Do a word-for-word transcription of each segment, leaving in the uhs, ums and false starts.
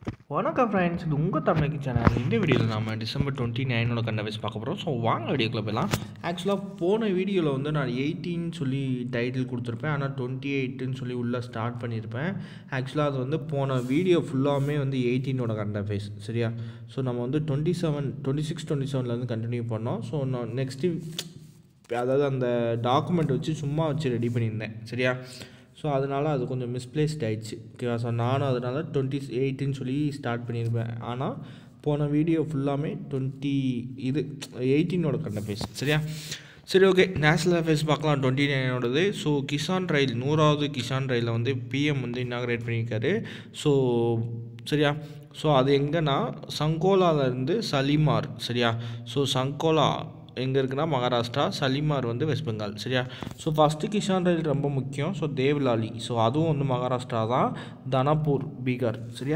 வணக்கம் ஃப்ரெண்ட்ஸ், இது உங்கள் தமிழ் சேனல். இந்த வீடியோவில் நம்ம டிசம்பர் டுவெண்ட்டி நைனோட கண்டவைஸ் பார்க்க போகிறோம். ஸோ வாங்க வீடியோக்குள்ள போயிடலாம். ஆக்சுவலாக போன வீடியோவில் வந்து நான் எயிட்டீன் சொல்லி டைட்டில் கொடுத்துருப்பேன், ஆனால் டுவெண்ட்டி எயிட்டுன்னு சொல்லி உள்ளே ஸ்டார்ட் பண்ணியிருப்பேன். ஆக்சுவலாக அது வந்து போன வீடியோ ஃபுல்லாமே வந்து எயிட்டீனோட கண்டவைஸ், சரியா? ஸோ நம்ம வந்து twenty seven twenty six twenty செவன்லேருந்து கண்டினியூ பண்ணோம். ஸோ நான் நெக்ஸ்ட்டு அதாவது அந்த டாக்குமெண்ட் வச்சு சும்மா வச்சு ரெடி பண்ணியிருந்தேன், சரியா? ஸோ அதனால் அது கொஞ்சம் மிஸ்பிளேஸ்ட் ஆகிடுச்சு, ஓகேவா? ஸோ நானும் அதனால் டுவெண்ட்டி எயிட்டுன்னு சொல்லி ஸ்டார்ட் பண்ணியிருப்பேன். ஆனால் போன வீடியோ ஃபுல்லாமே டுவெண்ட்டி இது எயிட்டீனோட கண்டபேஸ், சரியா? சரி, ஓகே. நேஷ்னல் அஃபேர்ஸ் பார்க்கலாம். டுவெண்ட்டி நைனோடது. ஸோ கிசான் ரயில், நூறாவது கிசான் ரயிலில் வந்து பிஎம் வந்து இனாகரேட் பண்ணியிருக்காரு. ஸோ சரியா? ஸோ அது எங்கன்னா சங்கோலாவிலேருந்து சலிமார், சரியா? ஸோ சங்கோலா எங்கே இருக்குன்னா மகாராஷ்டிரா, சலிமார் வந்து வெஸ்ட் பெங்கால், சரியா? ஸோ ஃபஸ்ட்டு கிஷான் ரயில் ரொம்ப முக்கியம். ஸோ தேவ்லாலி, ஸோ அதுவும் வந்து மகாராஷ்டிரா தான். தனப்பூர் பீகார், சரியா?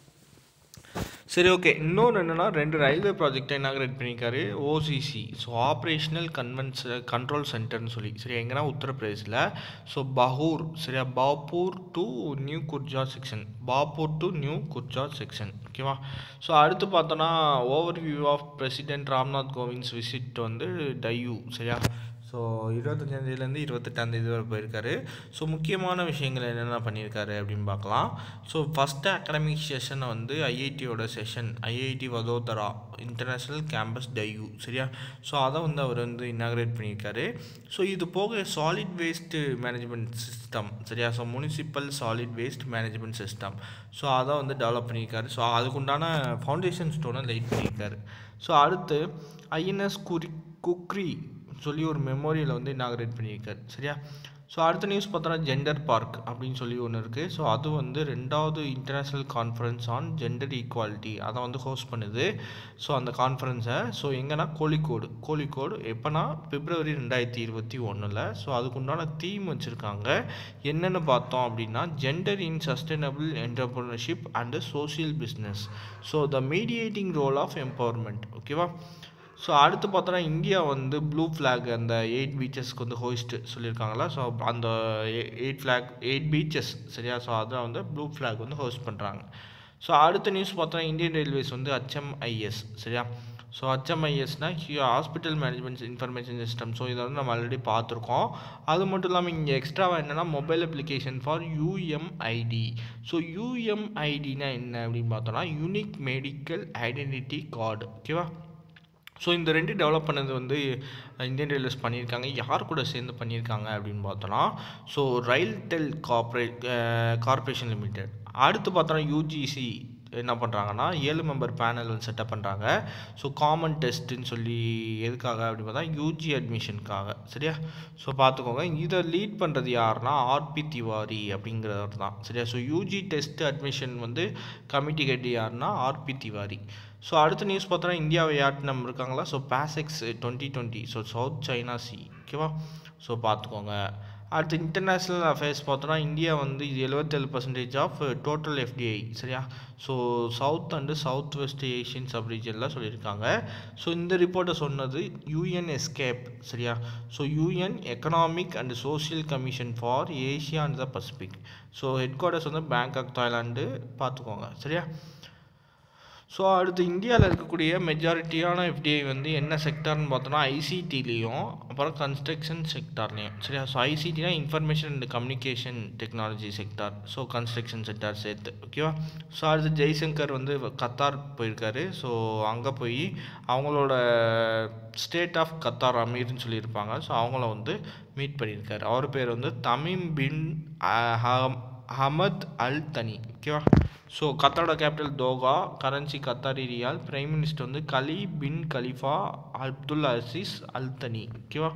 சரி, ஓகே. இன்னொன்று என்னென்னா ரெண்டு ரயில்வே ப்ராஜெக்டை இனாகரேட் பண்ணியிருக்காரு. OCC, so operational convenience control centre சொல்லி, சரி, எங்கன்னா உத்தரப்பிரதேசில். ஸோ பஹூர், சரியா? Bhaupur to new Khurja section, Bhaupur to new Khurja section, ஓகேவா? ஸோ அடுத்து பார்த்தோன்னா over view of president Ramnath Govind's visit வந்து டையூ, சரியா? ஸோ இருபத்தஞ்சாந்தேதியிலேருந்து இருபத்தெட்டாந்தேதி வரை போயிருக்காரு. ஸோ முக்கியமான விஷயங்கள் என்னென்ன பண்ணியிருக்காரு அப்படின்னு பார்க்கலாம். ஸோ ஃபஸ்ட்டு அகாடமிக் செஷனை வந்து ஐஐடியோட session, IIT Vadodara international campus Diu, சரியா? ஸோ அதை வந்து அவர் வந்து இனாகரேட் பண்ணியிருக்காரு. ஸோ இது போக சாலிட் வேஸ்ட்டு மேனேஜ்மெண்ட் சிஸ்டம், சரியா? So municipal solid waste management system, so அதை வந்து டெவலப் பண்ணியிருக்காரு. ஸோ அதுக்குண்டான ஃபவுண்டேஷன் ஸ்டோனை லைட் பண்ணியிருக்காரு. ஸோ அடுத்து ஐஎன்எஸ் குறி குக்ரி சொல்லி ஒரு மெமோரியலை வந்து இனாகரேட் பண்ணியிருக்காரு, சரியா? ஸோ அடுத்த நியூஸ் பார்த்தோன்னா ஜெண்டர் பார்க் அப்படின்னு சொல்லி ஒன்று இருக்குது. ஸோ அது வந்து ரெண்டாவது international conference on gender equality அதை வந்து ஹோஸ்ட் பண்ணுது. ஸோ அந்த கான்ஃபரன்ஸை ஸோ எங்கன்னா கோழிக்கோடு, கோழிக்கோடு எப்போனா பிப்ரவரி ரெண்டாயிரத்தி இருபத்தி ஒன்றில். ஸோ அதுக்குண்டான தீம் வச்சுருக்காங்க. என்னென்னு பார்த்தோம் அப்படின்னா gender in sustainable entrepreneurship and social business, so the mediating role of empowerment, ஓகேவா? ஸோ அடுத்து பார்த்தோன்னா இந்தியா வந்து ப்ளூ ஃப்ளாக் அந்த எயிட் பீச்சஸ்க்கு வந்து ஹோஸ்ட் சொல்லியிருக்காங்களா? ஸோ அந்த எயிட் ஃப்ளாக் எயிட் பீச்சஸ், சரியா? ஸோ அதை வந்து ப்ளூ ஃப்ளாக் வந்து ஹோஸ்ட் பண்ணுறாங்க. ஸோ அடுத்த நியூஸ் பார்த்தோன்னா இந்தியன் ரயில்வேஸ் வந்து ஹெச்எம்ஐஎஸ், சரியா? ஸோ ஹெச்எம்ஐஎஸ்னால் hospital management information system. So இதை வந்து நம்ம ஆல்ரெடி பார்த்துருக்கோம். அது மட்டும் இல்லாமல் இங்கே எக்ஸ்ட்ராவாக என்னென்னா mobile application for UMID. So யூஎம்ஐடினா என்ன அப்படின்னு பார்த்தோன்னா யூனிக் மெடிக்கல் ஐடென்டிட்டி கார்டு, ஓகேவா? ஸோ இந்த ரெண்டு டெவலப் பண்ணது வந்து இந்தியன் ரயில்வேஸ் பண்ணியிருக்காங்க. யார் கூட சேர்ந்து பண்ணியிருக்காங்க அப்படின்னு பார்த்தோன்னா so RailTel corporate corporation limited. அடுத்து பார்த்தோன்னா யூஜிசி என்ன பண்ணுறாங்கன்னா ஏழு மெம்பர் பேனல் வந்து செட்டப் பண்ணுறாங்க. ஸோ காமன் டெஸ்ட்டுன்னு சொல்லி எதுக்காக அப்படின்னு பார்த்தா யூஜி அட்மிஷனுக்காக, சரியா? ஸோ பார்த்துக்கோங்க. இதை லீட் பண்ணுறது யாருன்னா ஆர்பி திவாரி அப்படிங்கிறவர் தான், சரியா? ஸோ யூஜி டெஸ்ட் அட்மிஷன் வந்து கமிட்டி ஹெட் யாருன்னா ஆர்பி திவாரி. ஸோ அடுத்த நியூஸ் பார்த்தோன்னா இந்தியாவை யாட்டம் இருக்காங்களா? So PASSEX twenty twenty, so South China Sea, ஓகேவா? ஸோ பார்த்துக்கோங்க. அடுத்து இன்டர்நேஷ்னல் அஃபேர்ஸ் பார்த்தோன்னா இந்தியா வந்து எழுபத்தேழு பர்சன்டேஜ் ஆஃப் டோட்டல் எஃப்டிஐ, சரியா? So south and south west Asian sub ரீஜனில் சொல்லியிருக்காங்க. ஸோ இந்த ரிப்போர்ட்டை சொன்னது யூஎன் எஸ்கேப், சரியா? So UN economic and social commission for Asia and the Pacific. So head quarters வந்து பேங்காக், தாய்லாந்து, பார்த்துக்கோங்க, சரியா? ஸோ அடுத்து இந்தியாவில் இருக்கக்கூடிய மெஜாரிட்டியான எஃப்டிஐ வந்து என்ன செக்டார்னு பார்த்தோன்னா ஐசிடிலையும் அப்புறம் கன்ஸ்ட்ரக்ஷன் செக்டார்லேயும், சரியா? ஸோ ஐசிடினா information and communication technology sector, so construction sector சேர்த்து, ஓகேவா? ஸோ அடுத்து ஜெய்சங்கர் வந்து கத்தார் போயிருக்காரு. ஸோ அங்கே போய் அவங்களோட ஸ்டேட் ஆஃப் கத்தார் அமீர்னு சொல்லியிருப்பாங்க. ஸோ அவங்கள வந்து மீட் பண்ணியிருக்காரு. அவர் பேர் வந்து Tamim bin Ahmed Al Thani, ஓகேவா? ஸோ கத்தாரோட capital Doha, currency Qatari riyal, prime minister வந்து Khalid bin Khalifa Abdul Aziz Al Thani, ஓகேவா?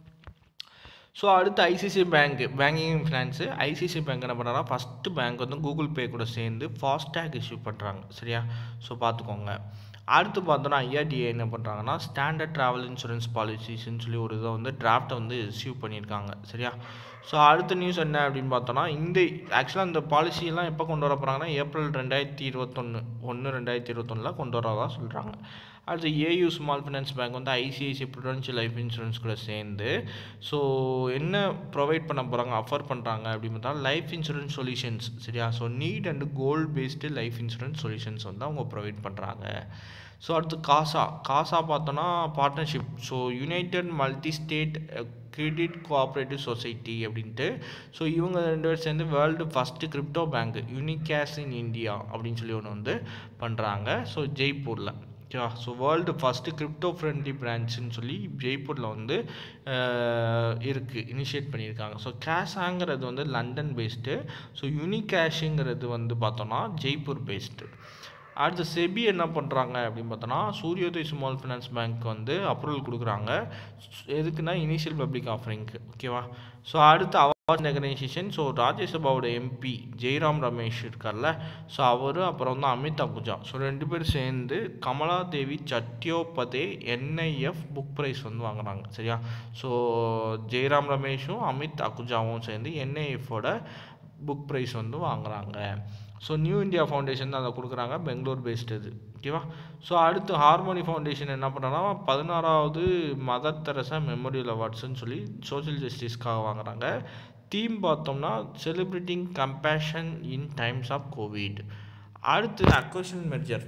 ஸோ அடுத்து ICC bank, banking finance. ICC bank என்ன பண்ணுறாங்கன்னா ஃபஸ்ட்டு பேங்க் வந்து கூகுள் பே கூட சேர்ந்து ஃபாஸ்டேக் இஷ்யூ பண்ணுறாங்க, சரியா? ஸோ பார்த்துக்கோங்க. அடுத்து பார்த்தோன்னா ஐஆர்டிஏ என்ன பண்ணுறாங்கன்னா ஸ்டாண்டர்ட் ட்ராவல் இன்சூரன்ஸ் பாலிசிஸ்ன்னு சொல்லி ஒரு இதை வந்து டிராஃப்டை வந்து இஷ்யூ பண்ணியிருக்காங்க, சரியா? ஸோ அடுத்த நியூஸ் என்ன அப்படின்னு பார்த்தோன்னா இந்த ஆக்சுவலாக இந்த பாலிசியெல்லாம் எப்போ கொண்டு வர போகிறாங்கன்னா ஏப்ரல் ரெண்டாயிரத்தி இருபத்தொன்று ஒன்று ரெண்டாயிரத்தி இருபத்தொன்னில் கொண்டு வரதா சொல்கிறாங்க. அடுத்து ஏயு ஸ்மால் ஃபினான்ஸ் பேங்க் வந்து ஐசிஐசிஐ ப்ருடென்ஷியல் லைஃப் இன்சூரன்ஸ் கூட சேர்ந்து ஸோ என்ன ப்ரொவைட் பண்ண போகிறாங்க ஆஃபர் பண்ணுறாங்க அப்படின்னு பார்த்தா லைஃப் இன்சூரன்ஸ் சொல்யூஷன்ஸ் சரியா. So need and goal based life insurance solutions வந்து அவங்க ப்ரொவைட் பண்ணுறாங்க. ஸோ அடுத்து காசா காசா பார்த்தோன்னா partnership. So united multi state credit cooperative society அப்படின்ட்டு ஸோ இவங்க ரெண்டு பேர் சேர்ந்து world first crypto bank Unicash in India அப்படின்னு சொல்லி ஒன்று வந்து பண்ணுறாங்க. ஸோ ஜெய்ப்பூரில் ஓகேவா. So world first crypto friendly பிரான்ச்சுன்னு சொல்லி ஜெய்ப்பூரில் வந்து இருக்குது இனிஷியேட் பண்ணியிருக்காங்க. ஸோ கேஷாங்கிறது வந்து லண்டன் பேஸ்டு. ஸோ யூனிகேஷுங்கிறது வந்து பார்த்தோன்னா ஜெய்ப்பூர் பேஸ்டு. அடுத்து செபி என்ன பண்ணுறாங்க அப்படின்னு பார்த்தோன்னா சூரியோதய் ஸ்மால் ஃபினான்ஸ் பேங்க் வந்து அப்ரூவல் கொடுக்குறாங்க. எதுக்குன்னா இனிஷியல் பப்ளிக் ஆஃபரிங்க்கு ஓகேவா. ஸோ அடுத்து அவார்ட் ஆர்கனைசேஷன். ஸோ ராஜ்யசபாவோட எம்பி ஜெய்ராம் ரமேஷ் இருக்கார்ல ஸோ அவர் அப்புறம் வந்து அமித் அகுஜா ஸோ ரெண்டு பேர் சேர்ந்து Kamala Devi Chattopadhyay NIF book prize வந்து வாங்குறாங்க சரியா. ஸோ ஜெய்ராம் ரமேஷும் அமித் அகுஜாவும் சேர்ந்து என்ஐஎஃபோட புக் ப்ரைஸ் வந்து வாங்குறாங்க. ஸோ நியூ இந்தியா ஃபவுண்டேஷன் அதை கொடுக்குறாங்க பெங்களூர் பேஸ்டு இது ஓகேவா. ஸோ அடுத்து ஹார்மோனி ஃபவுண்டேஷன் என்ன பண்ணுறாங்கன்னா பதினாறாவது மதர் தெரசா மெமோரியல் அவார்ட்ஸ்ன்னு சொல்லி சோஷியல் ஜஸ்டிஸ்க்காக வாங்குறாங்க. தீம் பார்த்தோம்னா celebrating compassion in times of COVID. அடுத்து acquisition merger.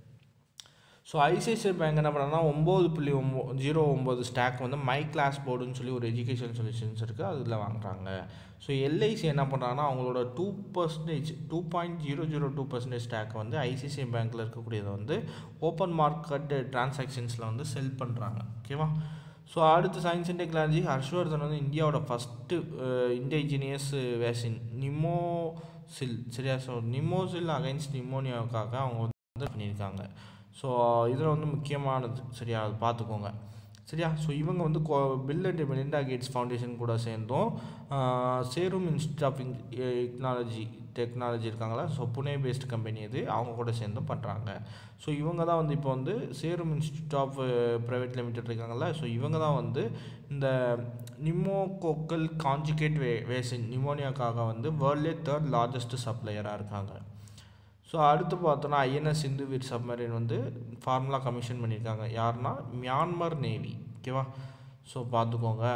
So ICICI bank என்ன பண்ணாங்கன்னா ஒம்பது புள்ளி ஒம்போ ஜீரோ ஒம்பது ஸ்டாக் வந்து மை கிளாஸ் போர்டுன்னு சொல்லி ஒரு எஜுகேஷன் சொல்யூஷன்ஸ் இருக்குது அதில் வாங்குறாங்க. ஸோ எல்ஐசி என்ன பண்ணுறாங்கன்னா அவங்களோட two percentage two point zero zero two percentage stock வந்து ஐசிஐசிஐ பேங்க்கில் இருக்கக்கூடியதை வந்து ஓப்பன் மார்க்கெட் டிரான்சாக்ஷன்ஸில் வந்து செல் பண்ணுறாங்க ஓகேவா. ஸோ அடுத்து சயின்ஸ் அண்ட் டெக்னாலஜி. ஹர்ஷ்வர்தன் வந்து இந்தியாவோட ஃபஸ்ட்டு இண்டிஜினியஸ் வேக்சின் நிமோசில் சரியா. ஸோ நிமோசில் அகைன்ஸ்ட் நிமோனியாவுக்காக அவங்க வந்து பண்ணியிருக்காங்க. ஸோ இதில் வந்து முக்கியமானது சரியா அது பார்த்துக்கோங்க சரியா. ஸோ இவங்க வந்து Bill and Melinda Gates foundation கூட சேர்ந்தும் Serum institute of technology technology இருக்காங்களா ஸோ புனே பேஸ்ட் கம்பெனி இது அவங்க கூட சேர்ந்தும் பண்ணுறாங்க. ஸோ இவங்க தான் வந்து இப்போ வந்து Serum institute of private limited இருக்காங்களா ஸோ இவங்க தான் வந்து இந்த நிமோகோக்கல் கான்ஜுகேட் வே வேக்சின் நிமோனியாக்காக வந்து வேர்ல்ட்லே தேர்ட் லார்ஜஸ்ட் சப்ளையராக இருக்காங்க. ஸோ அடுத்து பார்த்தோன்னா ஐஎன்எஸ் சிந்துவீர் சப்மரீன் வந்து ஃபார்முலா கமிஷன் பண்ணியிருக்காங்க. யாருன்னா மியான்மர் நேவி ஓகேவா. ஸோ பார்த்துக்கோங்க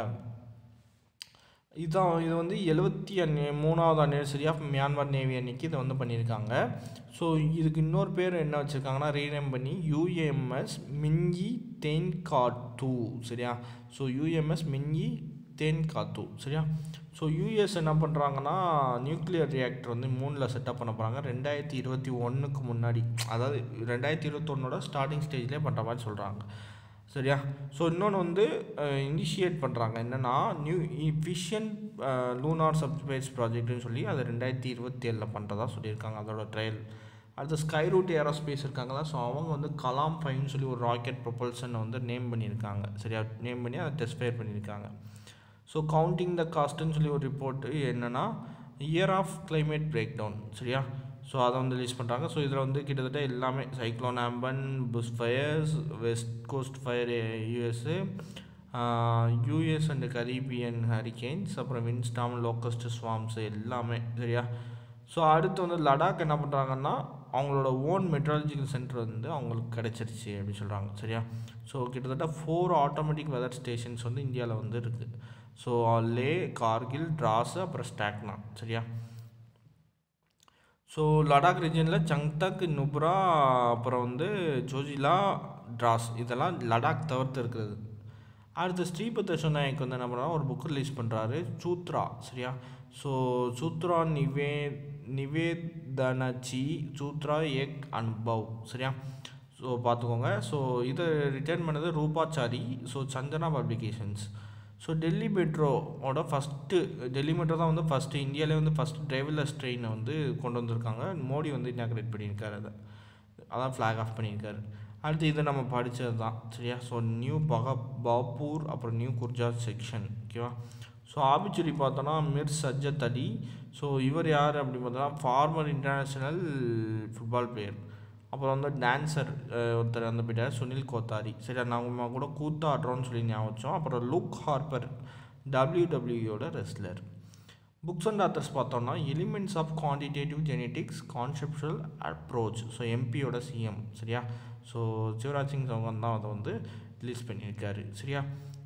இதுதான் இது வந்து எழுபத்தி அன்னி மூணாவது அனிவர்சரி ஆஃப் மியான்மர் நேவி அன்னைக்கு இதை வந்து பண்ணியிருக்காங்க. ஸோ இதுக்கு இன்னொரு பேர் என்ன வச்சுருக்காங்கன்னா ரீநேம் பண்ணி யூஎம்எஸ் மின்யி தேன்காத்து சரியா. ஸோ யூஎம்எஸ் மின்யி தேன்காத்து சரியா. ஸோ யூஎஸ் என்ன பண்ணுறாங்கன்னா நியூக்ளியர் ரியாக்டர் வந்து மூணில் செட்டப் பண்ண போகிறாங்க ரெண்டாயிரத்தி இருபத்தி ஒன்றுக்கு முன்னாடி, அதாவது ரெண்டாயிரத்தி இருபத்தொன்னோட ஸ்டார்டிங் ஸ்டேஜ்லேயே பண்ணுற மாதிரி சொல்கிறாங்க சரியா. ஸோ இன்னொன்று வந்து இனிஷியேட் பண்ணுறாங்க என்னென்னா நியூ ஃபிஷன் லூனார் சப்ஸ்பேஸ் ப்ராஜெக்ட்னு சொல்லி அதை ரெண்டாயிரத்தி இருபத்தி ஏழில் பண்ணுறதா சொல்லியிருக்காங்க அதோட ட்ரையல். அடுத்து ஸ்கை ரூட் ஏரோஸ்பேஸ் இருக்காங்களா ஸோ அவங்க வந்து கலாம் ஃபைவ்னு சொல்லி ஒரு ராக்கெட் ப்ரொபல்ஷனை வந்து நேம் பண்ணியிருக்காங்க சரியா. நேம் பண்ணி அதை டெஸ்ட் ஃபயர் பண்ணியிருக்காங்க. ஸோ கவுண்டிங் த காஸ்ட்டுன்னு சொல்லி ஒரு ரிப்போர்ட்டு என்னென்னா year of climate breakdown சரியா. ஸோ அதை வந்து ரிலீஸ் பண்ணுறாங்க. ஸோ இதில் வந்து கிட்டத்தட்ட எல்லாமே cyclone Amphan, bush fires, west coast fire USA, US and Caribbean hurricanes, அப்புறம் விண்ட்ஸ்டாம், லோக்கஸ்ட் ஸ்வாம்ஸ் எல்லாமே சரியா. ஸோ அடுத்து வந்து லடாக் என்ன பண்ணுறாங்கன்னா அவங்களோட ஓன் மெட்ராலஜிக்கல் சென்டர் வந்து அவங்களுக்கு கிடச்சிருச்சு அப்படின்னு சொல்கிறாங்க சரியா. ஸோ கிட்டத்தட்ட ஃபோர் ஆட்டோமேட்டிக் வெதர் ஸ்டேஷன்ஸ் வந்து இந்தியாவில் வந்து இருக்குது. ஸோ லே, கார்கில், டிராஸ், அப்புறம் ஸ்டாக்னா சரியா. ஸோ லடாக் ரீஜனில் சங்தக், நுப்ரா, அப்புறம் வந்து ஜோஜிலா, டிராஸ் இதெல்லாம் லடாக் தவிர்த்து இருக்கிறது. அடுத்து ஸ்ரீபத் யசோ நாயக் வந்து என்ன பண்ணுறாங்க ஒரு புக் ரிலீஸ் பண்ணுறாரு சூத்ரா சரியா. ஸோ சூத்ரா நிவே நிவேதனச்சி சூத்ரா ஏக் அனுபவ் சரியா. ஸோ பார்த்துக்கோங்க. ஸோ இதை ரிட்டர்ன் பண்ணது Rupachari. So Chandana publications. So Delhi மெட்ரோவோட ஃபஸ்ட்டு டெல்லி மெட்ரோ தான் வந்து ஃபஸ்ட்டு இந்தியாவிலே வந்து ஃபஸ்ட்டு டிரைவர்லெஸ் ட்ரெயினை வந்து கொண்டு வந்திருக்காங்க. மோடி வந்து இனாக்ரேட் பண்ணியிருக்காரு அதை அதான் ஃப்ளாக் ஆஃப் பண்ணியிருக்காரு. அடுத்து இதை நம்ம படித்தது தான் சரியா. ஸோ நியூ பகா பாப்பூர் அப்புறம் நியூ குர்ஜாத் செக்ஷன் ஓகேவா. ஸோ ஆபிச்சுரி பார்த்தோன்னா மிர் சஜ்ஜத் அலி. ஸோ இவர் யார் அப்படின்னு பார்த்தோன்னா ஃபார்மர் இன்டர்நேஷ்னல் ஃபுட்பால் பிளேயர். அப்புறம் வந்து டான்ஸர் ஒருத்தர் வந்து போயிட்டார் சுனில் கோத்தாரி சரி. நாங்கள் கூட கூத்தாடுறோன்னு சொல்லி ஞாபகம் வச்சோம். அப்புறம் லுக் ஹார்பர் டபிள்யூ டபிள்யூயோட ரெஸ்லர். புக்ஸ் அண்ட் ஆத்தர்ஸ் பார்த்தோம்னா elements of quantitative genetics conceptual approach. So எம்பியோட சிஎம் சரியா. ஸோ சிவராஜ் சிங் சௌகான் தான் அதை வந்து ரிலீஸ் பண்ணியிருக்காரு சரியா.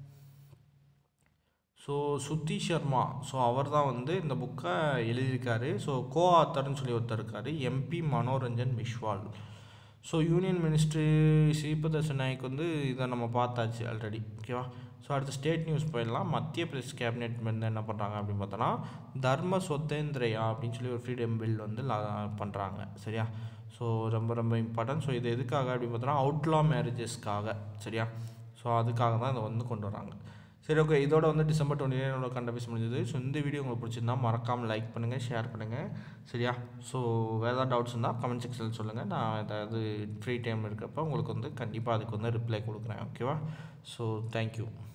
ஸோ சுத்தி சர்மா ஸோ அவர் தான் வந்து இந்த புக்கை எழுதியிருக்காரு. ஸோ கோ ஆத்தர்னு சொல்லி ஒருத்தர் இருக்கார், MP Manoranjan Biswal. So union ministry Shripad Yesso Naik வந்து இதை நம்ம பார்த்தாச்சு ஆல்ரெடி ஓகேவா. ஸோ அடுத்து ஸ்டேட் நியூஸ் போயிடலாம். மத்திய பிரதேஷ் கேபினெட் வந்து என்ன பண்ணுறாங்க அப்படின்னு பார்த்தோன்னா தர்ம சொத்தேந்திரையா அப்படின்னு சொல்லி ஒரு ஃப்ரீடம் பில் வந்து பண்ணுறாங்க சரியா. ஸோ ரொம்ப ரொம்ப இம்பார்ட்டன்ட். ஸோ இது எதுக்காக அப்படின்னு பார்த்தோன்னா அவுட்லா மேரேஜஸ்க்காக சரியா. ஸோ அதுக்காக தான் இதை வந்து கொண்டு வராங்க. சரி ஓகே, இதோட வந்து டிசம்பர் டுவெண்ட்டி நைனோட கண்டபேஸ் முடிஞ்சது. ஸோ இந்த வீடியோ உங்களுக்கு பிடிச்சிருந்தா மறக்காமல் லைக் பண்ணுங்கள், ஷேர் பண்ணுங்கள் சரியா. ஸோ வேறு ஏதாவது டவுட்ஸ் இருந்தால் கமெண்ட் செக்ஷனில் சொல்லுங்கள். நான் ஏதாவது ஃப்ரீ டைம் இருக்கிறப்ப உங்களுக்கு வந்து கண்டிப்பாக அதுக்கு வந்து ரிப்ளை கொடுக்குறேன் ஓகேவா. So thank you.